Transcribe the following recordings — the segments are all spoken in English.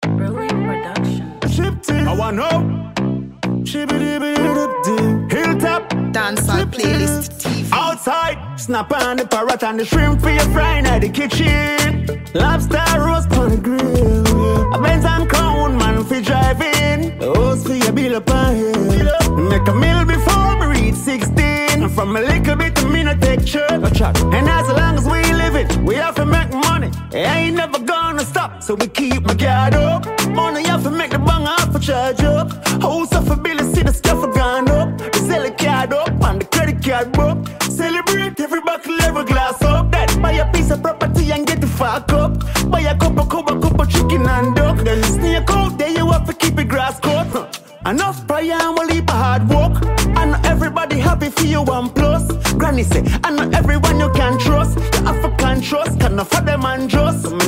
Brilli production. I want know. Hilltop Dancehall playlist TV. outside, snap on the parrot and the shrimp for your frying at the kitchen. Lobster roast on the grill. A Benz and Crown man for driving. Host for your bill up on hill. Make a meal before me reach 16. From a little bit to me no take church. And as long as we live it, we have to make money. It ain't never gonna stop, so we keep my guard up. Money have to make the bang off for charge up. House of a bill, see the stuff gone up. The sell a card up and the credit card book. Celebrate every buckle, every glass up. That buy a piece of property and get the fuck up. Buy a couple chicken and duck. Then sneak out, there you have to keep it grass cut. Enough prayer and we'll leave a hard work. I know everybody happy for you one plus. Granny say, I know everyone you can trust. You African trust, can for them and just. My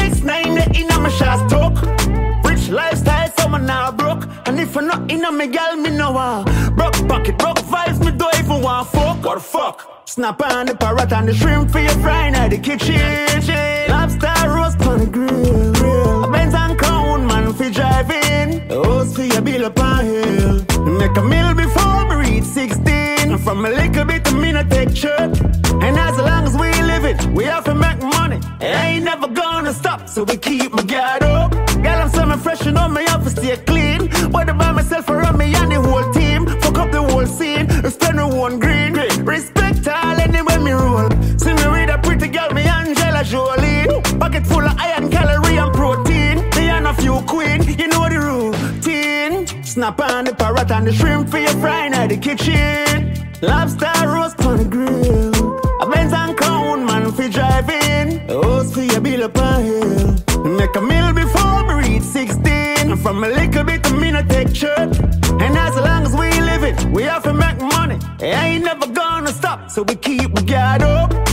9x9 in my shot talk. Rich lifestyle, so I'm now broke. And if you're not in a me gal, me know broke pocket, broke vibes, me don't even want fuck. What the fuck? Snap on the parrot and the shrimp for your frying at the kitchen. Lobster roast on the grill. A Benz and Crown man for driving. Host for your bill up on hill. Make a meal before me reach 16. From a little bit to me no take church. And as long as we live it, we have to make money. It ain't never gonna stop, so we keep my guard up. Girl, I'm something fresh and on me have to stay clean. Whether by myself or on me and the whole team. Fuck up the whole scene, spend the one green. Respect all anywhere me roll. See me with a pretty girl, me Angela Jolie. Pocket full of iron, calorie and protein. Me and a few queen, you know the routine. Snap on the parrot and the shrimp for your frying at the kitchen. Lobster roast on the grill. A Benz and Crown man for driving. Host for your bill up on hill. Make a meal before me reach 16. From a little bit to me no take church. And as long as we live it, we have to make money. It ain't never gonna stop, so we keep my guard up.